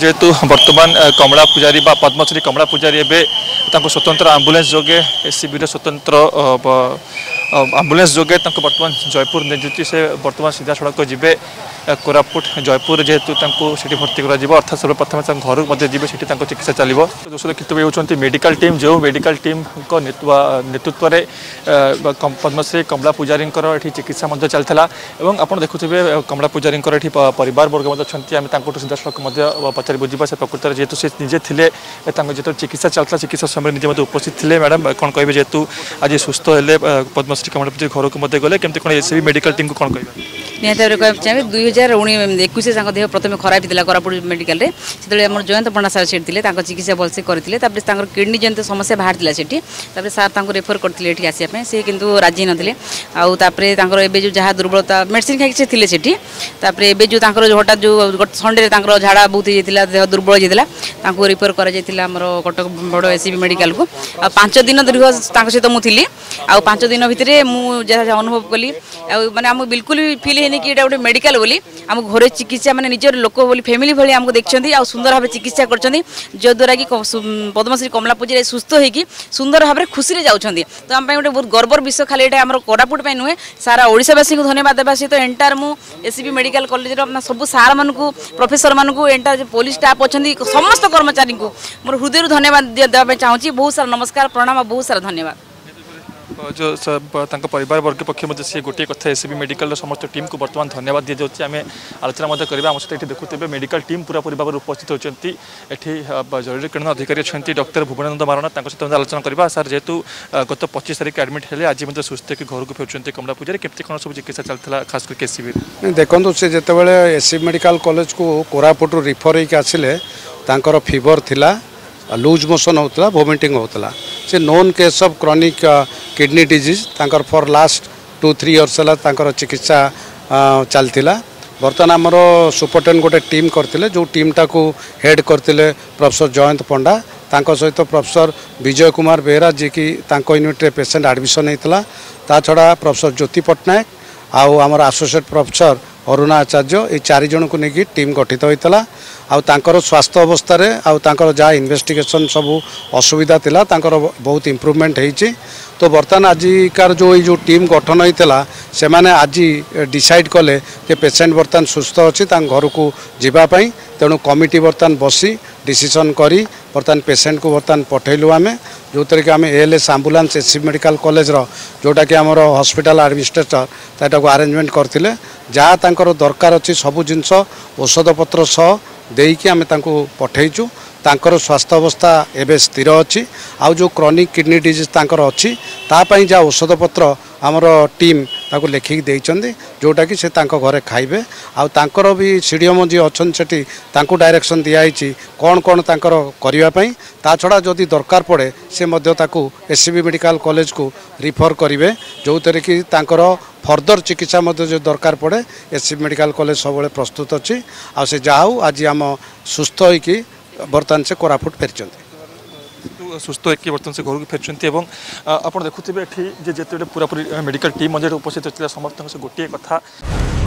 जेहेतु वर्तमान कमला पूजारी बा पद्मश्री कमला पूजारी एवं स्वतंत्र आंबुलांस जोगे एससीबी स्वतंत्र आंबुलांस जोगे वर्तमान जयपुर निजुति से वर्तमान सीधा सड़क जी कोरापुट जयपुर जेहेतु से भर्ती कर अर्थात सर्वप्रथम घर जी चिकित्सा चलो दोस्तों देखते होती मेडिकल टीम जो मेडिकल टीम नेतृत्व में पद्मश्री कमला पूजारी चिकित्सा चलता आप देखुए कमला पूजारी परिवार वर्ग अच्छा सीधा सड़क पचारि बुझा से प्रकृत में जेहेतु से निजे थे जो चिकित्सा चलता चिकित्सा समय निजे उपस्थित थे मैडम कौन कहे जेहेतु आज सुस्थ है पद्मश्री कमला पूजारी घर को गले केमती कौन एससीबी मेडिकल टीम को कौन कह निहत भाव चाहिए 2021 देह प्रथम खराब होता कोरापुट मेडिकल से जयंत पंडा सार से चिकित्सा भलसे करते किडनी जनित समस्या बाहर से सार रेफर करते आसपा सी कितु राजी नथिले जो जहाँ दुर्बलता मेडिसिन खाई से थे जो हठात जो संडे झाड़ा बहुत होता देह दुर्बल होता रेफर कर कटक बड़ एससीबी मेडिकल को 5 दिन दीर्घ सहित मुझे आ 5 दिन भितर मुझे अनुभव कली माने आम बिल्कुल भी फिल है कि गोटे मेडिकल बोली आम घर चिकित्सा माने निजर लोक बोली फैमिली भाई आमको देखते आ सुंदर भाव चिकित्सा करद्वारा कि पद्मश्री कमला पूजारी सुस्थ होगी सुंदर भाव खुशी से जाऊँगी तो आम गोटे बहुत गर्वर विषय खाली ये आम कोरापुट नुहे सारा ओडिशावासी को धन्यवाद देवा सहित एंटायर मु एससीबी मेडिकल कॉलेज सब सार मान प्रोफेसर मानू एंटायर पुलिस स्टाफ अच्छा समस्त कर्मचारी को मोर हृदय धन्यवाद देवाई चाहूँगी बहुत सारा नमस्कार प्रणाम बहुत सारा धन्यवाद जो परिवार वर्ग पक्ष से गोटे कथा एससीबी मेडिकल समस्त टीम को बर्तमान धन्यवाद दी जाए आम आलोचना करवा आम सहित देखुते मेडिकल टीम पूरा परिवार उपस्थित होती जरूरीकालीन अधिकारी अच्छा डॉक्टर भुवनानंद महाराणा सहित आलोचना करवा सर जेहेतु गत 25 तारीख एडमिट है आज सुस्थ कि घर को फेरुंट कमला पूजारी केमती कौन सब चिकित्सा चलता खास करके एससीबी देखो से जितेबाला एससीबी मेडिकल कॉलेज को कोरापुट रिफर होकर आसिले फीवर थिला लूज मोशन होता वोमिटिंग होता से known case of chronic kidney disease तांकर फॉर लास्ट 2-3 इयर्स है चिकित्सा चलता बर्तमान आमर सुपरटेंडेंट गोटे टीम करते जो टीम टाको हेड करते प्रोफेसर जयंत पंडा तांको सहित प्रोफेसर विजय कुमार बेहरा जी की यूनिट रे पेशेंट एडमिशन होता ता छड़ा प्रोफेसर ज्योति पट्टनायक आउ आमर एसोसिएट प्रोफेसर अरुणा आचार्य ये 4 जन को लेकिन टीम गठित होता आउर स्वास्थ्य अवस्था आउर जहाँ इन्वेस्टिगेशन सब असुविधा थिला बहुत इम्प्रूवमेंट होती तो बर्तमान आजिकार जो टीम गठन होता से मैंने आज डिसाइड कले कि पेशेंट बर्तमान सुस्थ अच्छी घर को जीवाई तेणु कमिटी बर्तमान बसी डिसीजन करी बर्तमान पेशेंट को बर्तमान पठेलु आम जो थी कि आम ALS ambulance SCB medical college जोटा कि आमर हॉस्पिटल एडमिनिस्ट्रेटर ताको अरेंजमेंट करते जहाँ तांकर दरकार अच्छी सबू जिनस औषधपत्र सह देकी आम पठेचु तांकर स्वास्थ्य अवस्था एवं स्थिर अच्छी आउ जो क्रॉनिक किडनी डिजीज तांकर अच्छी तापाई जहाँ औषधपत्र आमर टीम ताको लेखिक देइचंदी जोटा कि से तांको घरे खाइबे आउ तांकर भी सीडीएम जी अच्छन सेठी तांको डायरेक्शन दियाइची कौन कौन तांकर करिवा पई ता छड़ा जदि दरकार पड़े से मध्य ताको एससीबी मेडिकल कॉलेज को रिफर करिवे जो तरे कि तांकर फर्दर चिकित्सा मध्य जो दरकार पड़े एससीबी मेडिकल कॉलेज सब प्रस्तुत अच्छी आ से जाऊ आज आम सुस्थ होइकी बर्तमान से कोरापुट फेरिचंदी सुस्थ होकर बर्तमान से घर को फेरुंट आप देखुए ये जिते पूरा पूरी मेडिकल टीम उपस्थित होता समस्त गोटे कथा